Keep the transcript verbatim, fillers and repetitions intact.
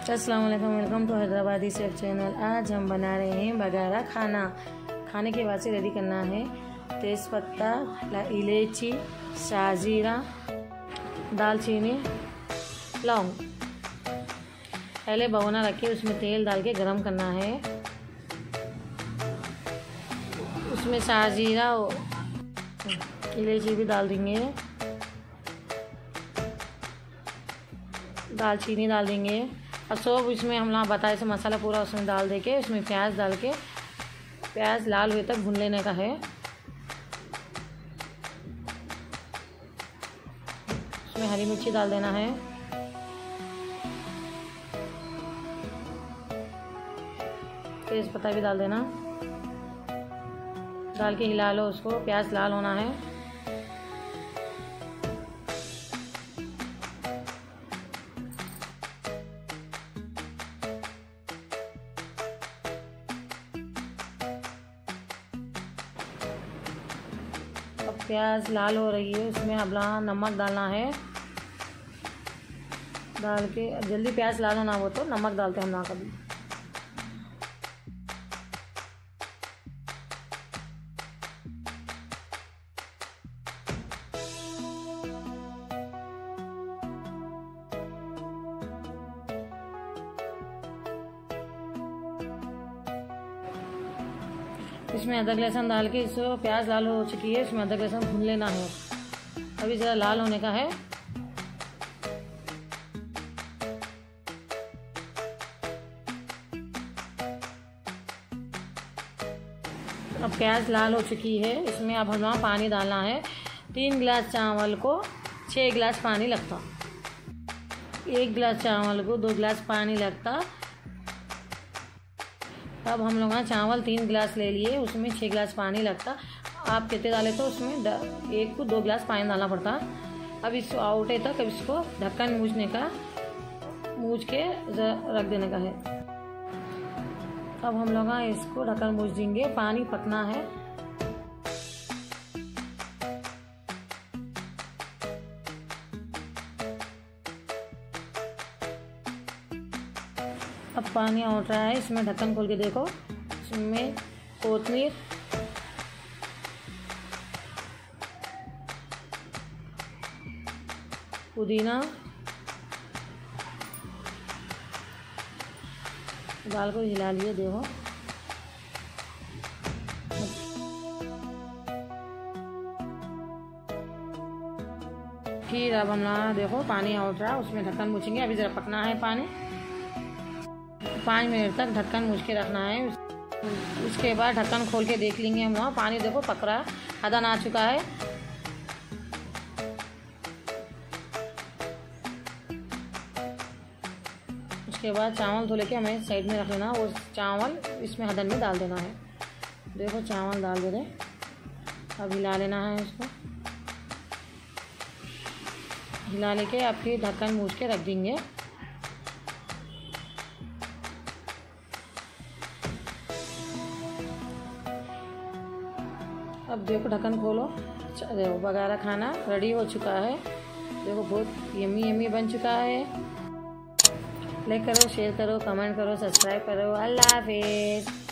अस्सलाम वालेकुम, welcome to Hyderabadi chef channel. आज हम बना रहे हैं बघारा खाना। खाने के बाद से रेडी करना है तेज़पत्ता, इलायची, शाहजीरा, दालचीनी, लौंग। पहले भगोना रख के उसमें तेल डाल के गरम करना है। उसमें शाहजीरा इलायची भी डाल देंगे, दालचीनी डाल देंगे। अब सब इसमें हम लोग बताए से मसाला पूरा उसमें डाल दे के उसमें प्याज डाल के प्याज लाल हुए तक भून लेने का है। उसमें हरी मिर्ची डाल देना है, तेज पत्ता भी डाल देना, डाल के हिला लो उसको। प्याज लाल होना है। अब प्याज लाल हो रही है, उसमें अब नमक डालना है। डाल के जल्दी प्याज लाल होना हो तो नमक डालते हैं हम लोग कभी। इसमें अदरक लहसुन डाल के इसको प्याज लाल हो चुकी है, इसमें अदरक लहसुन भून लेना है। अभी ज़रा लाल होने का है। अब प्याज लाल हो चुकी है, इसमें अब हमें पानी डालना है। तीन गिलास चावल को छः गिलास पानी लगता, एक गिलास चावल को दो गिलास पानी लगता। अब हम लोग चावल तीन गिलास ले लिए, उसमें छः गिलास पानी लगता। आप कितने डाले तो उसमें एक को दो गिलास पानी डालना पड़ता। अब इसको आउटे तक अब इसको ढक्कन मूझने का मूझ के रख देने का है। अब हम लोग इसको ढक्कन मूझ देंगे, पानी पकना है। अब पानी उठ रहा है, इसमें ढक्कन खोल के देखो। इसमें कोतमीर, पुदीना डाल को हिला लिए देखो। फिर अब हम देखो पानी उठ रहा है, उसमें ढक्कन मूछेंगे। अभी जरा पकना है पानी, पाँच मिनट तक ढक्कन मूछ के रखना है। उसके बाद ढक्कन खोल के देख लेंगे हम। वहाँ पानी देखो पक रहा है, आधा आ चुका है। उसके बाद चावल धो लेके हमें साइड में रख लेना। वो चावल इसमें हदन में डाल देना है। देखो चावल डाल दे रहे, अब हिला लेना है इसको। हिला लेके आप फिर ढक्कन मूछ के रख देंगे। अब देखो ढक्कन खोलो, देखो बघारा खाना रेडी हो चुका है। देखो बहुत यम्मी यम्मी बन चुका है। लाइक करो, शेयर करो, कमेंट करो, सब्सक्राइब करो। अल्लाह हाफिज़।